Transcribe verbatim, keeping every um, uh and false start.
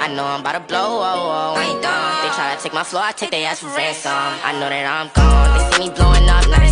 I know I'm about to blow, oh, oh, I ain't dumb. They try to take my floor, I take their ass for ransom. I know that I'm gone. They see me blowing up, now